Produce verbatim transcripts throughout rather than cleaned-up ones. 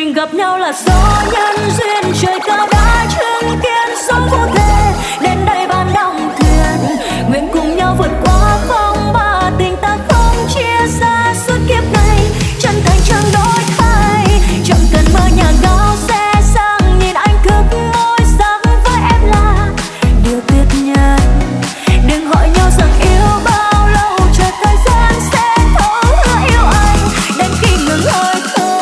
Mình gặp nhau là do nhân duyên, trời cao đã chứng kiến sống vô thể đến đây ban đong thuyền, nguyện cùng nhau vượt qua phong ba, tình ta không chia xa suốt kiếp này, chân thành chẳng đổi thay, chẳng cần mơ nhà cao xe sang, nhìn anh thức môi sáng với em là điều tuyệt nhất. Đừng hỏi nhau rằng yêu bao lâu, chờ thời gian sẽ thấu hứa yêu anh đến khi ngừng hơi thở.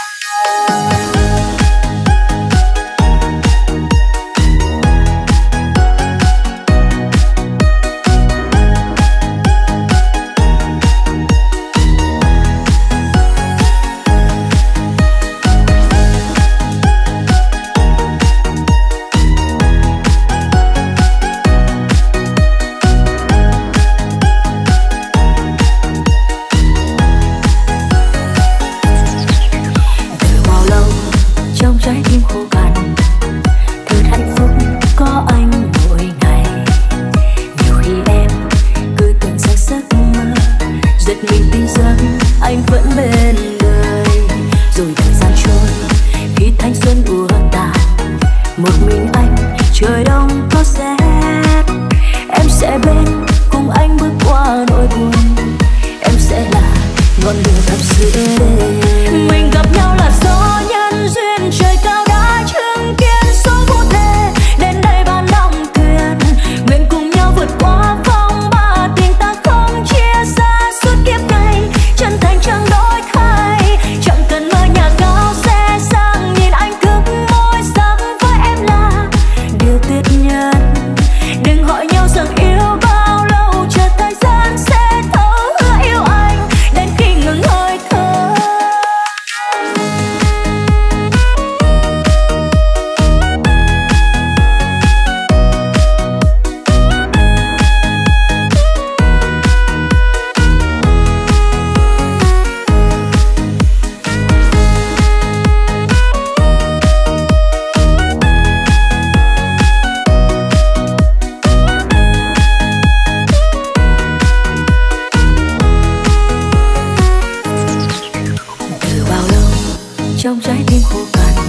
Trong trái tim khô cằn,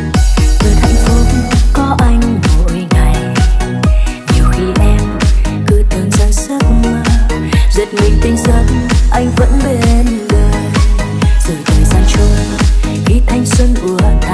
cơn hạnh phúc có anh mỗi ngày. Nhiều khi em cứ tưởng rằng giấc mơ, giật mình tỉnh giấc anh vẫn bên đời. Rồi thời gian trôi, khi thanh xuân ùa